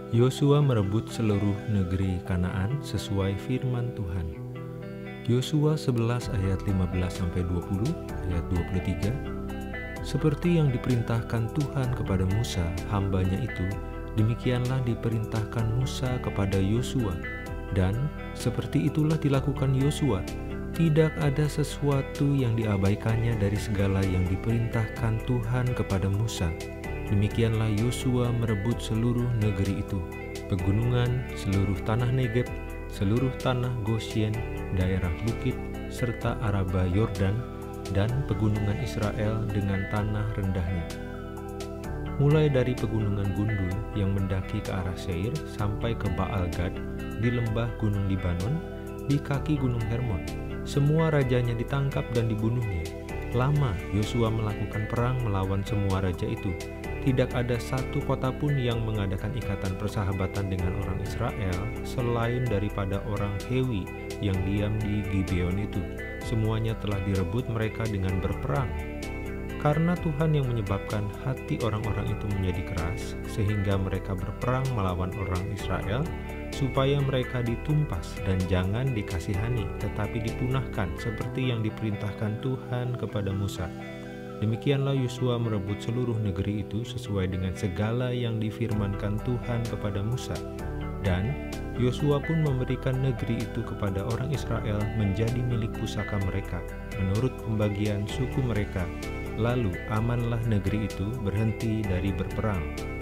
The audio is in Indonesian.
Yosua merebut seluruh negeri Kanaan sesuai firman Tuhan. Yosua 11 ayat 15-20, ayat 23. Seperti yang diperintahkan Tuhan kepada Musa, hambanya itu, demikianlah diperintahkan Musa kepada Yosua. Dan seperti itulah dilakukan Yosua. Tidak ada sesuatu yang diabaikannya dari segala yang diperintahkan Tuhan kepada Musa. Demikianlah Yosua merebut seluruh negeri itu, pegunungan, seluruh tanah Negeb, seluruh tanah Gosyen, daerah bukit, serta Araba Yordan, dan pegunungan Israel dengan tanah rendahnya. Mulai dari pegunungan Gundul yang mendaki ke arah Seir sampai ke Baal-Gad di lembah Gunung Libanon, di kaki Gunung Hermon. Semua rajanya ditangkap dan dibunuhnya. Lama Yosua melakukan perang melawan semua raja itu. Tidak ada satu kota pun yang mengadakan ikatan persahabatan dengan orang Israel selain daripada orang Hewi yang diam di Gibeon itu. Semuanya telah direbut mereka dengan berperang. Karena Tuhan yang menyebabkan hati orang-orang itu menjadi keras, sehingga mereka berperang melawan orang Israel, supaya mereka ditumpas dan jangan dikasihani, tetapi dipunahkan seperti yang diperintahkan Tuhan kepada Musa. Demikianlah Yosua merebut seluruh negeri itu sesuai dengan segala yang difirmankan Tuhan kepada Musa. Dan Yosua pun memberikan negeri itu kepada orang Israel menjadi milik pusaka mereka, menurut pembagian suku mereka. Lalu amanlah negeri itu berhenti dari berperang.